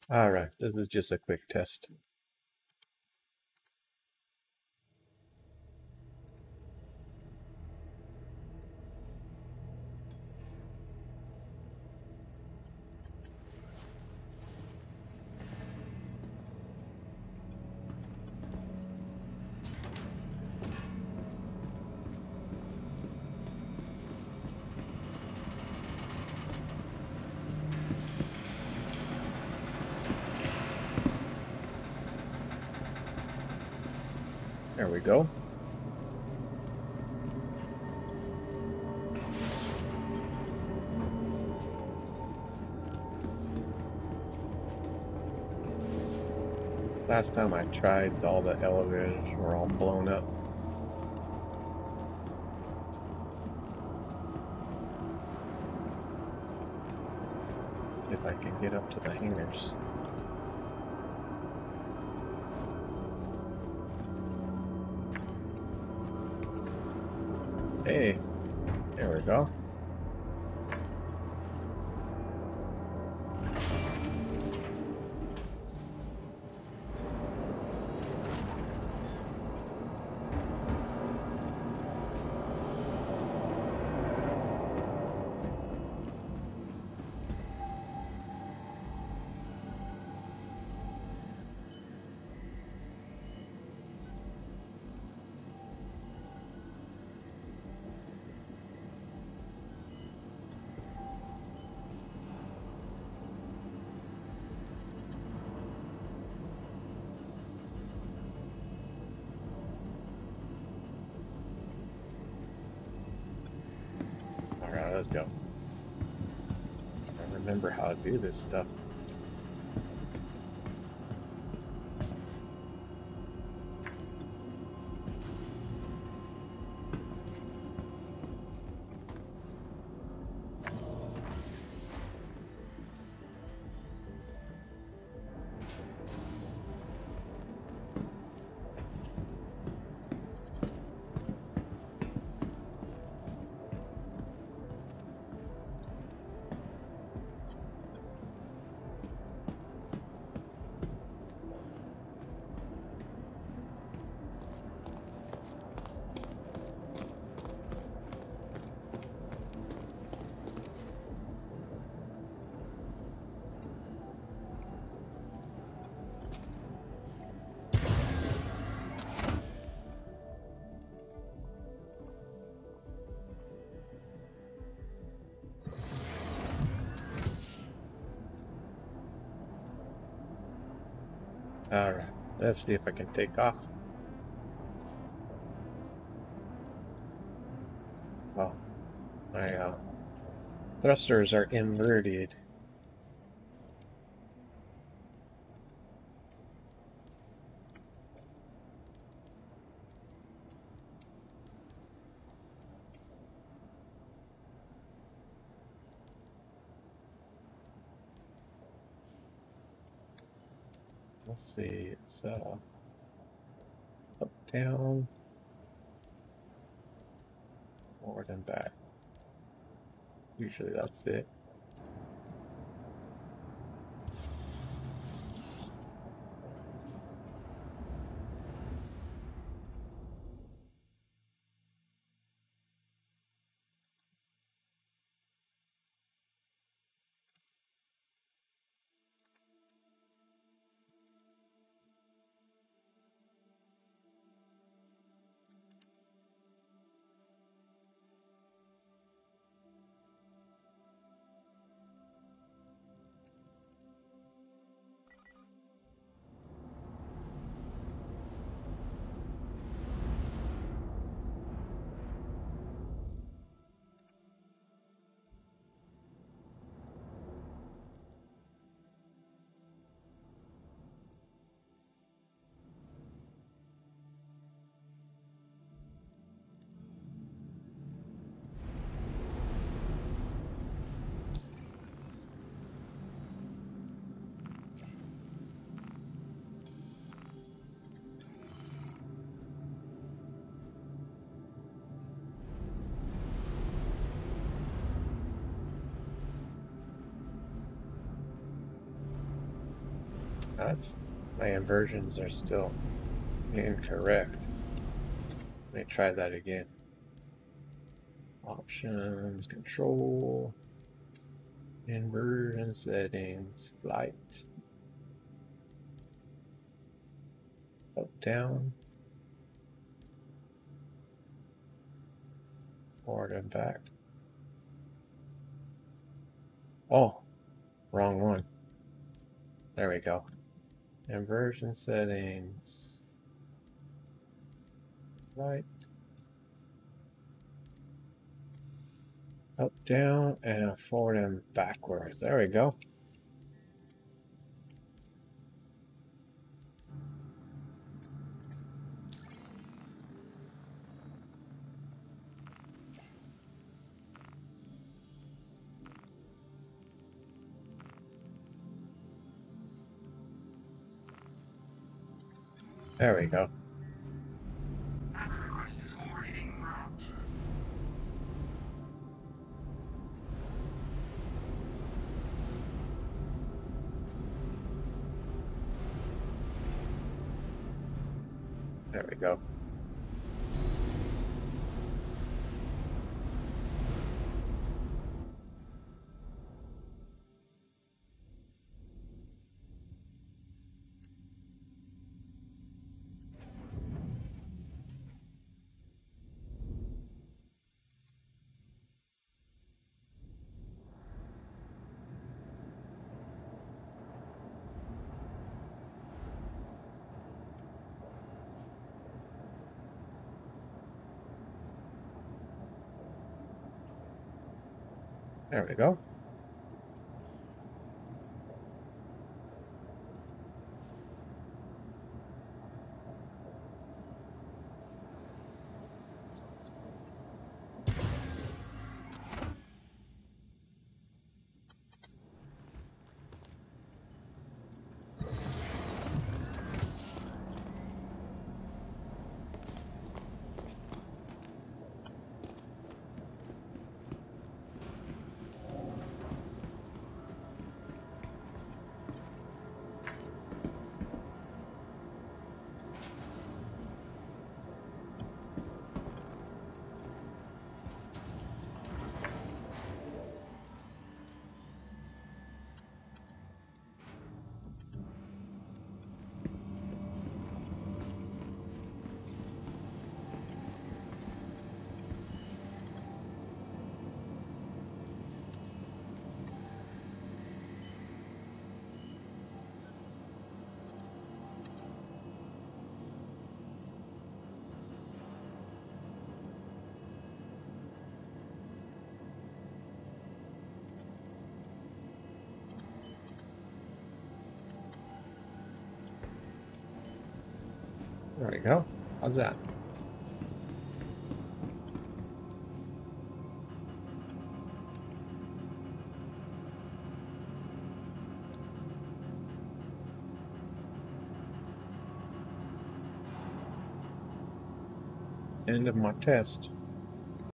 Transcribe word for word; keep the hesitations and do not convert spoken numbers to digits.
All right, this is just a quick test. There we go. Last time I tried, all the elevators were all blown up. See if I can get up to the hangars. Hey, there we go. All right, let's go. I remember how to do this stuff. All right, let's see if I can take off. Oh, my uh, thrusters are inverted. Let's see, it's uh, up, down, forward, and back. Usually that's it. That's my inversions are still incorrect. Let me try that again. Options, control, inversion settings, flight, up, down, forward and back. Oh, wrong one. There we go. Inversion settings, right, up, down, and forward and backwards. There we go. There we go. There we go. There we go. There we go. How's that? End of my test.